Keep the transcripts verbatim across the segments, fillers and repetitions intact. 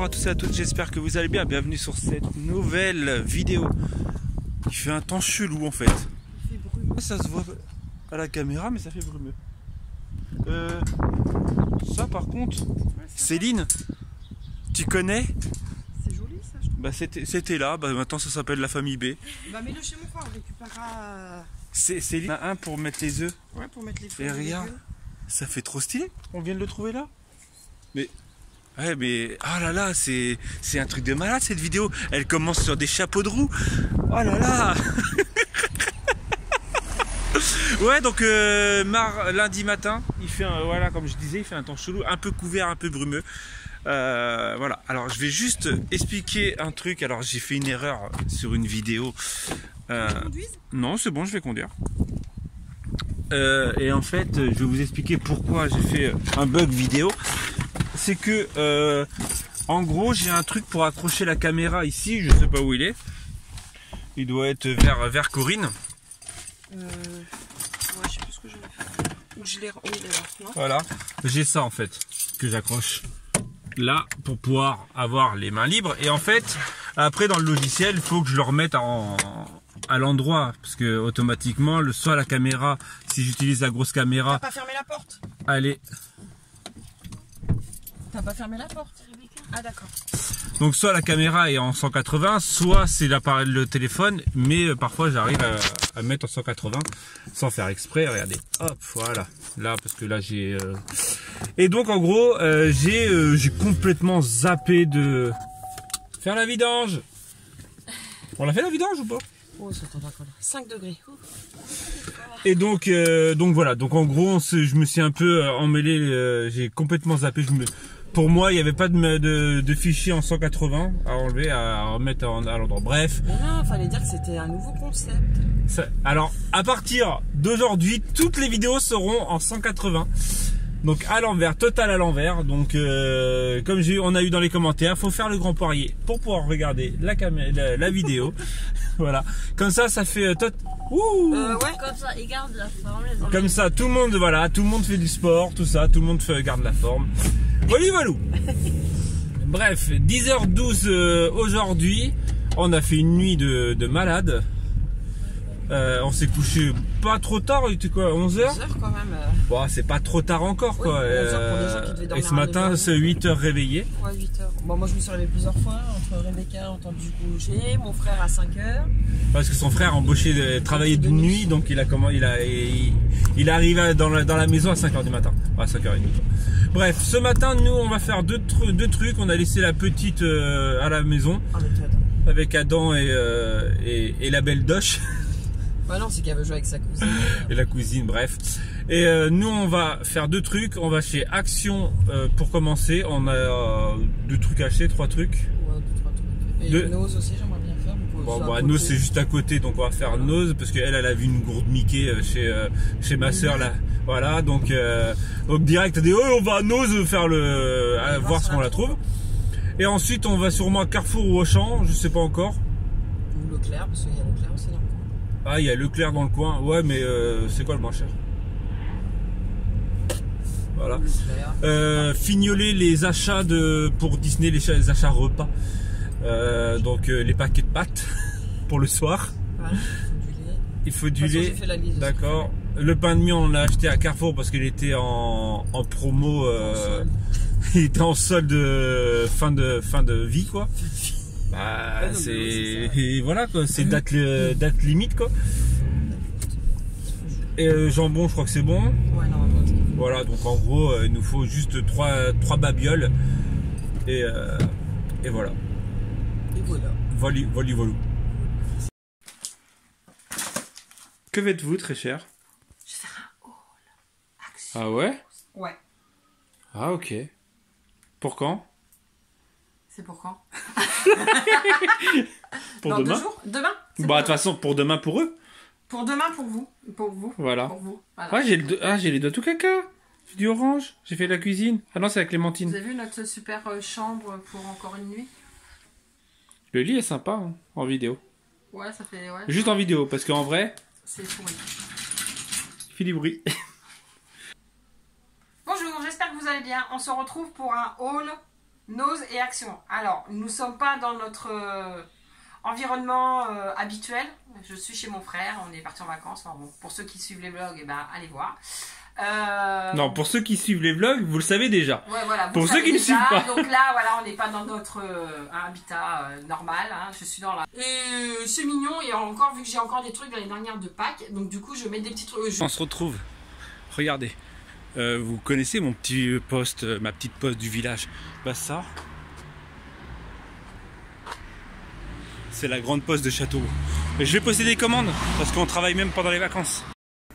bonjour à tous et à toutes, j'espère que vous allez bien. Bienvenue sur cette nouvelle vidéo. Il fait un temps chelou en fait. Il fait brumeux. Ça se voit à la caméra mais ça fait brumeux. Euh, ça par contre, ouais, Céline, tu connais? C'est joli ça je trouve. Bah c'était là, bah maintenant ça s'appelle la famille B. Bah mets-le chez mon frère, on récupérera... C'est Céline, un, un pour mettre les œufs. Ouais, pour mettre les fruits. Et regarde, ça fait trop stylé. On vient de le trouver là. Mais... Ouais mais oh là là, c'est c'est un truc de malade cette vidéo. Elle commence sur des chapeaux de roue. Oh là là. Ouais donc euh, mar lundi matin, il fait un, voilà comme je disais, il fait un temps chelou, un peu couvert, un peu brumeux. Euh, voilà. Alors je vais juste expliquer un truc. Alors j'ai fait une erreur sur une vidéo. Euh, non c'est bon, je vais conduire. Euh, et en fait, je vais vous expliquer pourquoi j'ai fait un bug vidéo. C'est que, euh, en gros, j'ai un truc pour accrocher la caméra ici. Je sais pas où il est. Il doit être vers, vers Corinne. Euh, ouais, je sais plus ce que je vais faire. Ou je l'ai. Oui, il est là. Non ? Voilà. J'ai ça en fait que j'accroche là pour pouvoir avoir les mains libres. Et en fait, après dans le logiciel, il faut que je le remette en à l'endroit parce que automatiquement, le soit la caméra, si j'utilise la grosse caméra, t'as pas fermé la porte. Allez. T'as pas fermé la porte, Rebecca? Ah d'accord. Donc soit la caméra est en cent quatre-vingts, soit c'est l'appareil le téléphone, mais euh, parfois j'arrive à, à mettre en cent quatre-vingts sans faire exprès. Regardez, hop, voilà, là parce que là j'ai euh... et donc en gros euh, j'ai euh, j'ai complètement zappé de faire la vidange. On l'a fait la vidange ou pas? Oh, ça t'en va encore là. cinq degrés. Ouh. Et donc, euh, donc voilà. Donc en gros, je me suis un peu emmêlé. Euh, j'ai complètement zappé. Je me... Pour moi, il n'y avait pas de, de, de fichier en cent quatre-vingts à enlever, à remettre en, à l'endroit. Bref. Mais non, fallait dire que c'était un nouveau concept. Ça, alors, à partir d'aujourd'hui, toutes les vidéos seront en cent quatre-vingts. Donc à l'envers, total à l'envers. Donc euh, comme j'ai, on a eu dans les commentaires, faut faire le grand poirier pour pouvoir regarder la caméra, la, la vidéo. Voilà. Comme ça, ça fait euh, tot... Ouh euh, ouais. Comme ça, il garde la forme. Les Comme ça, tout le monde, voilà, tout le monde fait du sport, tout ça, tout le monde fait, garde la forme. Voilà, voilà. Bref, dix heures douze euh, aujourd'hui. On a fait une nuit de, de malade. Euh, on s'est couché pas trop tard, il était quoi, onze heures? onze heures quand même. Euh... Bon, c'est pas trop tard encore, quoi. Oui, onze heures pour des gens qui devaient dormir. Et ce matin, c'est huit heures réveillé. Ouais, huit heures. Bon, moi je me suis réveillé plusieurs fois, entre Rebecca a entendu coucher, mon frère à cinq heures. Parce que son frère a embauché, travaillé de nuit, donc il a comment, il a, il, il arrive dans la, dans la maison à cinq heures du matin. À cinq heures trente. Bref, ce matin, nous, on va faire deux, deux trucs. On a laissé la petite euh, à la maison. Avec Adam. Avec Adam et, euh, et, et la belle Doche. Bah non, c'est qu'elle veut jouer avec sa cousine. Et la cousine, bref. Et euh, nous, on va faire deux trucs. On va chez Action euh, pour commencer. On a euh, deux trucs à acheter, trois trucs. Ouais, deux, trois trucs. Et deux... Nose aussi, j'aimerais bien faire. Bon, bah, Nose, c'est juste à côté, donc on va faire voilà. Nose, parce qu'elle, elle a vu une gourde Mickey chez, euh, chez ma soeur là. Voilà, donc, euh, donc direct, elle dit, oh, on va à Nose faire le, à, voir ce qu'on la trouve. Et ensuite, on va sûrement à Carrefour ou Auchan, je sais pas encore. Ou Leclerc, parce qu'il y a Leclerc aussi dans le coin. Ah, il y a Leclerc dans le coin. Ouais, mais euh, c'est quoi le moins cher? Voilà. Euh, fignoler les achats de pour Disney, les, les achats repas. Euh, donc euh, les paquets de pâtes pour le soir. Voilà, il faut du lait. Il faut du lait. D'accord. Le pain de mie, on l'a acheté à Carrefour parce qu'il était en, en promo. Euh, il était en solde de fin de fin de vie, quoi. Bah, ouais, c'est voilà quoi, c'est date, date limite quoi. Et le jambon, je crois que c'est bon. Ouais, non, non, voilà, donc en gros, euh, il nous faut juste trois trois babioles et euh, et voilà. Et voilà. Voli, voli, volou. Que faites-vous, très cher? Je vais faire un haul. Action. Ah ouais? Ouais. Ah ok. Pour quand? C'est pour quand? Pour Dans demain? Deux jours demain? Bah de toute façon pour demain pour eux. Pour demain pour vous. Pour vous. Voilà. Pour vous. Voilà. Ah j'ai le ah, j'ai les doigts tout caca. J'ai du orange. J'ai fait la cuisine. Ah non c'est la Clémentine. Vous avez vu notre super chambre pour encore une nuit? Le lit est sympa hein, en vidéo. Ouais ça fait ouais. Juste en vidéo parce qu'en vrai. C'est pourri. Il fait du bruit. Bonjour, j'espère que vous allez bien. On se retrouve pour un haul Nose et action. Alors, nous ne sommes pas dans notre euh, environnement euh, habituel. Je suis chez mon frère, on est parti en vacances. Enfin, bon, pour ceux qui suivent les vlogs, eh ben, allez voir. Euh... Non, pour ceux qui suivent les vlogs, vous le savez déjà. Ouais, voilà, pour ceux qui ne suivent pas. Donc là, voilà, on n'est pas dans notre euh, habitat euh, normal. Hein, je suis dans la... Et c'est mignon, et encore, vu que j'ai encore des trucs de l'année dernière de Pâques, donc du coup, je mets des petits trucs... Je... On se retrouve. Regardez. Euh, vous connaissez mon petit poste, ma petite poste du village. Bah ça, c'est la grande poste de Châteauroux. Et je vais poster des commandes parce qu'on travaille même pendant les vacances.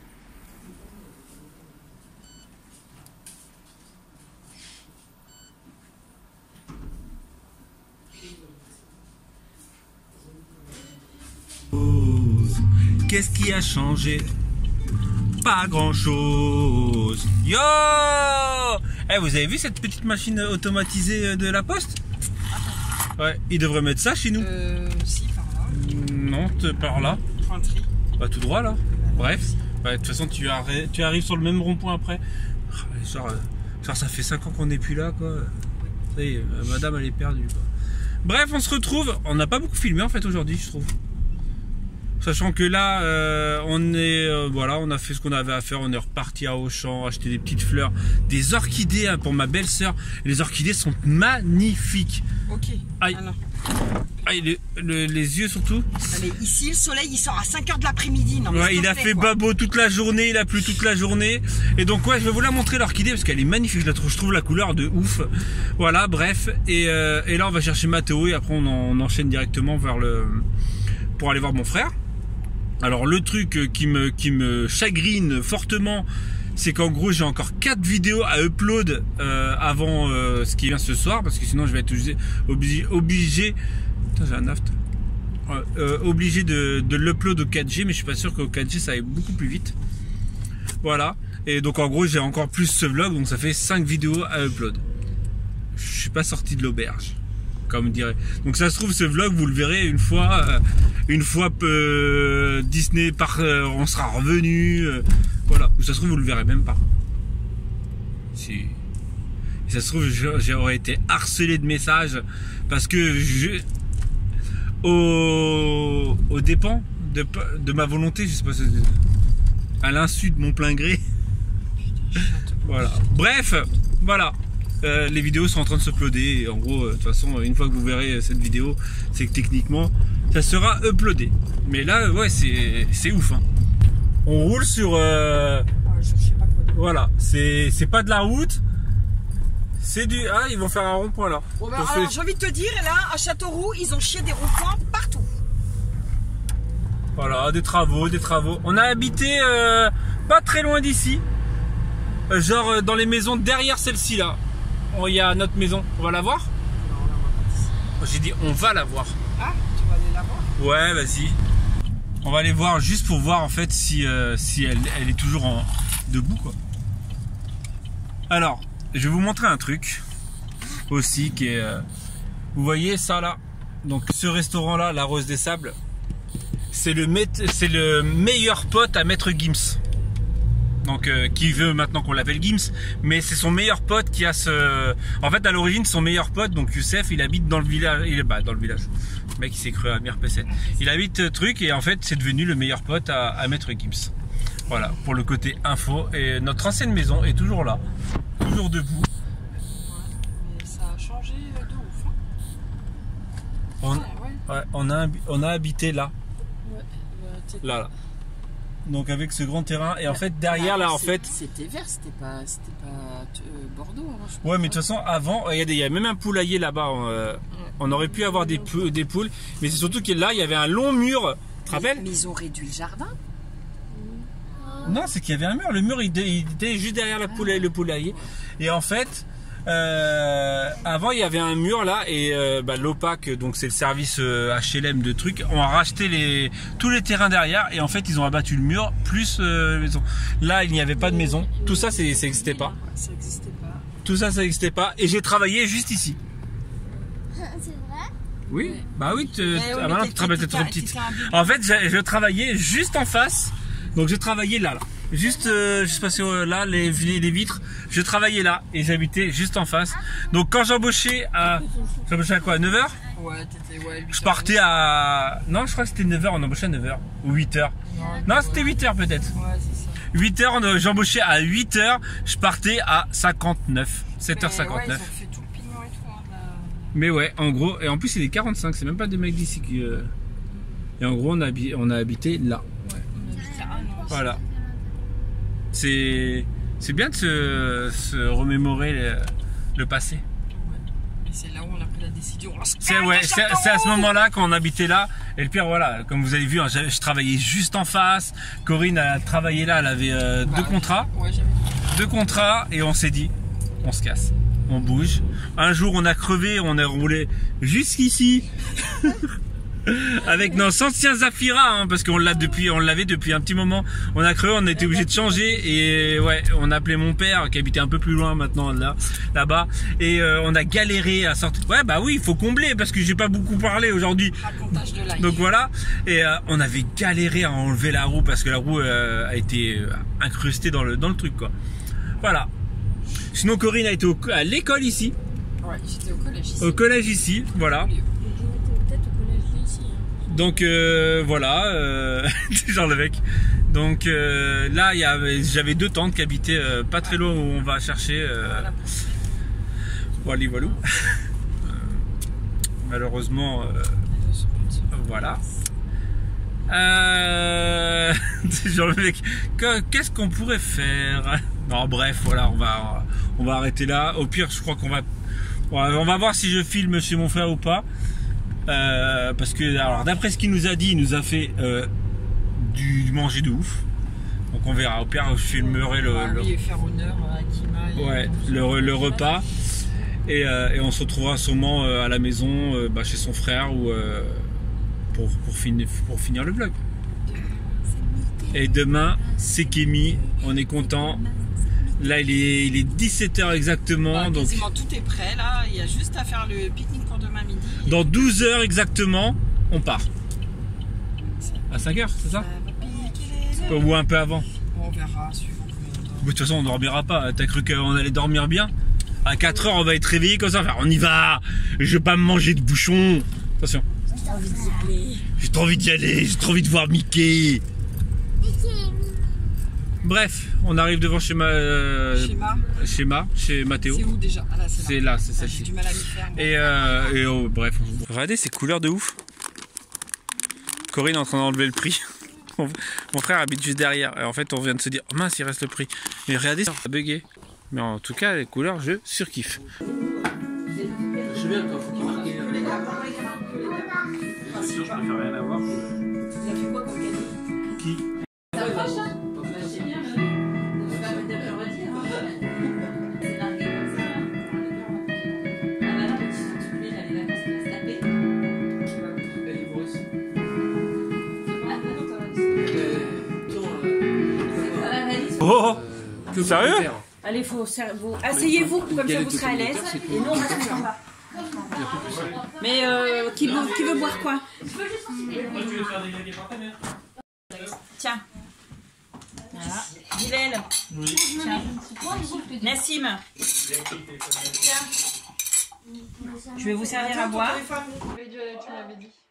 Qu'est-ce qui a changé? Pas grand chose. Yo! Eh, vous avez vu cette petite machine automatisée de la poste? Ouais, ils devraient mettre ça chez nous. Euh, si, par là. Non, par là. Pointerie. Bah, tout droit là. Bref. Ouais, de toute façon, tu, arri tu arrives sur le même rond-point après. Genre, genre, ça fait cinq ans qu'on n'est plus là, quoi. Ça y est, madame, elle est perdue, quoi. Bref, on se retrouve. On n'a pas beaucoup filmé en fait aujourd'hui, je trouve. Sachant que là, euh, on est, euh, voilà, on a fait ce qu'on avait à faire. On est reparti à Auchan, acheter des petites fleurs, des orchidées hein, pour ma belle-sœur. Les orchidées sont magnifiques. Ok. Aïe, alors. Aïe le, le, les yeux surtout. Mais ici, le soleil, il sort à cinq heures de l'après-midi. Ouais, il a fait quoi. Babo toute la journée, il a plu toute la journée. Et donc, ouais, je vais vous la montrer l'orchidée parce qu'elle est magnifique. Je, la trouve, je trouve la couleur de ouf. Voilà, bref. Et, euh, et là, on va chercher Mathéo et après, on, en, on enchaîne directement vers le pour aller voir mon frère. Alors le truc qui me, qui me chagrine fortement, c'est qu'en gros j'ai encore quatre vidéos à upload euh, avant euh, ce qui vient ce soir, parce que sinon je vais être obligé, obligé, putain, j'ai un aft, euh, obligé de, de l'upload au quatre G, mais je suis pas sûr qu'au quatre G ça aille beaucoup plus vite. Voilà, et donc en gros j'ai encore plus ce vlog, donc ça fait cinq vidéos à upload. Je suis pas sorti de l'auberge, comme dirait. Donc ça se trouve ce vlog vous le verrez une fois euh, une fois euh, Disney par euh, on sera revenu euh, voilà, ou ça se trouve vous le verrez même pas. Si. Et ça se trouve j'aurais été harcelé de messages parce que je au, au dépens de, de ma volonté, je sais pas, à l'insu de mon plein gré. Voilà. Bref, voilà. Euh, les vidéos sont en train de se uploader. En gros, euh, de toute façon, une fois que vous verrez cette vidéo, c'est que techniquement, ça sera uploadé. Mais là, ouais, c'est ouf. Hein. On roule sur. Euh, je sais pas quoi dire. Voilà, c'est pas de la route. C'est du. Ah, ils vont faire un rond-point là. Bon, ben, alors, j'ai envie de te dire, là, à Châteauroux, ils ont chié des ronds-points partout. Voilà, des travaux, des travaux. On a habité euh, pas très loin d'ici. Euh, genre euh, dans les maisons derrière celle-ci là. Il y a notre maison, on va la voir? Non, on la voit pas ici. J'ai dit on va la voir. Ah, tu vas aller la voir? Ouais, vas-y. On va aller voir juste pour voir en fait si, euh, si elle, elle est toujours en, debout quoi. Alors, je vais vous montrer un truc aussi qui est... Euh, vous voyez ça là? Donc ce restaurant là, la Rose des Sables, c'est le, c'est le meilleur pote à Maître Gims. Donc euh, qui veut maintenant qu'on l'appelle Gims, mais c'est son meilleur pote qui a ce... En fait à l'origine son meilleur pote, donc Youssef, il habite dans le village, il est bah, dans le village, le mec il s'est cru à Mir P sept. Il habite euh, truc et en fait c'est devenu le meilleur pote à, à Maître Gims. Voilà, pour le côté info, et notre ancienne maison est toujours là, toujours debout. Mais ça a changé de ouf. Hein. On, ouais, ouais. Ouais, on, a, on a habité là, ouais, ouais, là, là. Donc avec ce grand terrain et en fait derrière là en fait c'était vert, c'était pas c'était pas euh, Bordeaux avant, je pense. Ouais, mais de toute façon avant regardez, il y a même un poulailler là-bas, euh, ouais. On aurait pu avoir des, pou des poules, mais c'est surtout que là il y avait un long mur, tu te rappelles? Mais ils ont réduit le jardin. Non, c'est qu'il y avait un mur, le mur il, il était juste derrière la poulailler, le poulailler, et en fait euh, avant il y avait un mur là et euh, bah, l'Opac, donc c'est le service euh, H L M de trucs, ont racheté les, tous les terrains derrière et en fait ils ont abattu le mur plus euh, maison. Là il n'y avait pas de maison, tout ça ça n'existait pas. Ça n'existait pas. Tout ça ça n'existait pas et j'ai travaillé juste ici. C'est vrai? Oui, ouais. Bah oui, tu eh, ah, bah, tu te rappelles, t'es trop petite. En fait je travaillais juste en face, donc j'ai travaillé là là. juste, euh, juste passé euh, là, les, les vitres. Je travaillais là et j'habitais juste en face. Donc quand j'embauchais à, j'embauchais à quoi, à neuf heures? Ouais, t'étais, ouais, Je partais à, non, je crois que c'était neuf heures, on embauchait à neuf heures ou huit heures. Non, non c'était huit heures peut-être. Ouais, c'est ça. huit heures, j'embauchais à huit heures, je partais à cinquante-neuf, sept heures cinquante-neuf. Ouais, ils ont fait tout le pignon et tout. Hein, là. Mais ouais, en gros, et en plus il est quarante-cinq, c'est même pas des mecs d'ici qui. Euh... Et en gros, on a, on a habité là. Ouais, on habite à un an. Voilà. C'est c'est bien de se, se remémorer le, le passé. Ouais. Et c'est là où on a pris la décision. C'est ouais, c'est à ce moment-là quand on habitait là. Et le pire, voilà, comme vous avez vu, hein, je, je travaillais juste en face. Corinne a travaillé là, elle avait euh, bah, deux contrats. Ouais, j'avais deux contrats et on s'est dit, on se casse, on bouge. Un jour, on a crevé, on est roulé jusqu'ici. Avec nos anciens Zafira, hein, parce qu'on l'a depuis, on l'avait depuis un petit moment. On a crevé, on a été obligé de changer et ouais, on a appelé mon père qui habitait un peu plus loin maintenant là, là-bas, et euh, on a galéré à sortir. Ouais, bah oui, il faut combler parce que j'ai pas beaucoup parlé aujourd'hui. Donc voilà, et euh, on avait galéré à enlever la roue parce que la roue euh, a été incrustée dans le dans le truc quoi. Voilà. Sinon Corinne a été au, à l'école ici. Ouais, j'étais au collège ici. Au collège ici, voilà. Donc euh, voilà, euh, genre le mec. Donc euh, là, j'avais deux tantes qui habitaient euh, pas très loin où on va chercher. Euh, voilà, voilà. Euh, malheureusement, euh, voilà. Euh, genre le mec, qu'est-ce qu'on pourrait faire? Non, bref, voilà, on va, on va arrêter là. Au pire, je crois qu'on va, on va voir si je filme chez mon frère ou pas. Euh, parce que alors d'après ce qu'il nous a dit, il nous a fait euh, du, du manger de ouf. Donc on verra. Au pire, je filmerai le, le, le, faire honneur à Kima et ouais, le, le repas. Et, euh, et on se retrouvera sûrement euh, à la maison, euh, bah, chez son frère ou euh, pour, pour, fin, pour finir le vlog. Et demain, c'est Kémy. On est content. Là, il est, il est dix-sept heures exactement. Bah, donc quasiment tout est prêt là. Il y a juste à faire le pique-nique pour demain midi. Dans douze heures exactement, on part. À cinq heures, c'est ça? Ou un peu avant? On verra, suivant. De toute façon, on dormira pas. T'as cru qu'on allait dormir bien? À quatre heures, on va être réveillé comme ça. Enfin, on y va. Je vais pas me manger de bouchon. Attention. J'ai trop envie d'y aller. J'ai trop envie d'y aller. J'ai trop envie de voir Mickey. Bref, on arrive devant chez ma, euh, chez, ma. chez ma, chez Mathéo. C'est où déjà? Ah, là, c'est là, c'est celle-ci. J'ai du mal à m'y faire. Et, euh, et oh, bref. Regardez ces couleurs de ouf. Corinne est en train d'enlever le prix. Mon frère habite juste derrière. Et en fait, on vient de se dire, oh mince, il reste le prix. Mais regardez, ça a bugué. Mais en tout cas, les couleurs, je surkiffe. Je sais bien quand faut qu'il marque. Sinon, je préfère rien avoir. Tu as fait quoi comme cadeau? Qui? Oh, euh, sérieux? Allez, faut vous asseyez-vous comme ça vous serez à l'aise. Et nous on reste en bas. Mais euh, qui, veut, qui veut boire quoi? Tiens. Voilà. Bilal. Oui. Tiens. Nassim. Tiens. Je vais vous servir à boire. Tu m'avais dit.